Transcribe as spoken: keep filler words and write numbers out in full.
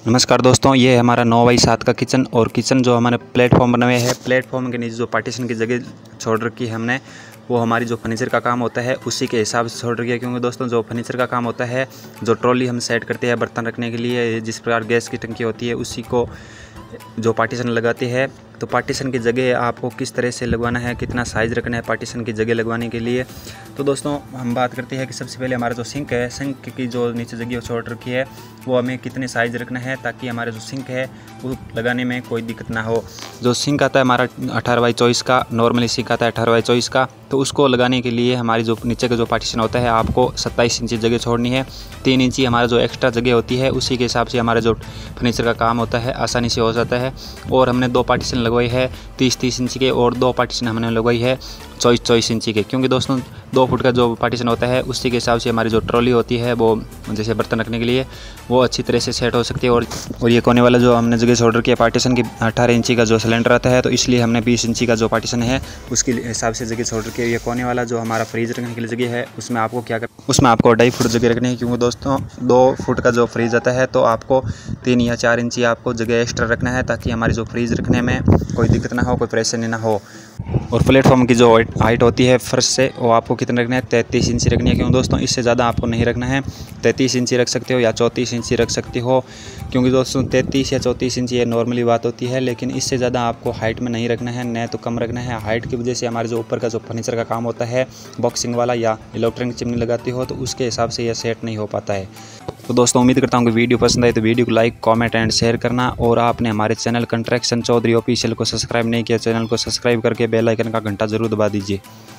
नमस्कार दोस्तों, ये है हमारा नौ बाई सात का किचन। और किचन जो हमारे प्लेटफॉर्म बने हुए हैं, प्लेटफॉर्म के नीचे जो पार्टीशन की जगह छोड़ रखी है हमने, वो हमारी जो फर्नीचर का काम होता है उसी के हिसाब से छोड़ रखी है। क्योंकि दोस्तों जो फर्नीचर का काम होता है, जो ट्रॉली हम सेट करते हैं बर्तन रखने के लिए, जिस प्रकार गैस की टंकी होती है, उसी को जो पार्टीशन लगाती है, तो पार्टीशन की जगह आपको किस तरह से लगवाना है, कितना साइज़ रखना है पार्टीशन की जगह लगवाने के लिए। तो दोस्तों हम बात करते हैं कि सबसे पहले हमारा जो सिंक है, सिंक की जो नीचे जगह छोड़ रखी है, वो हमें कितने साइज़ रखना है ताकि हमारा जो सिंक है वो लगाने में कोई दिक्कत ना हो। जो सिंक आता है हमारा अठारह बाई चौबीस का, नॉर्मली सिंक आता है अठारह बाई चौबीस का, तो उसको लगाने के लिए हमारी जो नीचे का जो पार्टीशन होता है, आपको सत्ताईस इंची जगह छोड़नी है। तीन इंची हमारा जो एक्स्ट्रा जगह होती है, उसी के हिसाब से हमारा जो फर्नीचर का काम होता है आसानी से हो जाता है। और हमने दो पार्टीशन लगवाई है तीस तीस इंची के, और दो पार्टीशन हमने लगवाई है चौबीस चौबीस इंची के। क्योंकि दोस्तों दो फुट का जो पार्टीशन होता है, उसी के हिसाब से हमारी जो ट्रॉली होती है, वो जैसे बर्तन रखने के लिए, वो अच्छी तरह से सेट हो सकती है। और और ये कोने वाला जो हमने जगह छोड़ रखी है पार्टीशन की, अठारह इंची का जो सिलेंडर आता है, तो इसलिए हमने बीस इंची का जो पार्टीशन है उसके हिसाब से जगह छोड़ रखी है। ये कोने वाला जो हमारा फ्रीज रखने के लिए जगह है, उसमें आपको क्या कर उसमें आपको ढाई फुट जगह रखनी है। क्योंकि दोस्तों दो फुट का जो फ्रीज आता है, तो आपको तीन या चार इंची आपको जगह एक्स्ट्रा रखना है ताकि हमारी जो फ्रीज रखने में कोई दिक्कत ना हो, कोई परेशानी ना हो। और प्लेटफॉर्म की जो हाइट होती है फर्श से, वो आपको कितने रखना है, तैंतीस इंची रखनी है। क्योंकि दोस्तों इससे ज़्यादा आपको नहीं रखना है, तैंतीस इंची रख सकते हो या चौंतीस इंची रख सकते हो। क्योंकि दोस्तों तैंतीस या चौंतीस इंची ये नॉर्मली बात होती है, लेकिन इससे ज़्यादा आपको हाइट में नहीं रखना है, न तो कम रखना है। हाइट की वजह से हमारे जो ऊपर का जो फर्नीचर का काम होता है, बॉक्सिंग वाला या इलेक्ट्रॉनिक चिमनी लगाती हो, तो उसके हिसाब से यह सेट नहीं हो पाता है। तो दोस्तों उम्मीद करता हूँ कि वीडियो पसंद आए तो वीडियो को लाइक, कमेंट एंड शेयर करना। और आपने हमारे चैनल कंस्ट्रक्शन चौधरी ऑफिशियल को सब्सक्राइब नहीं किया, चैनल को सब्सक्राइब करके बेल आइकन का घंटा जरूर दबा दीजिए।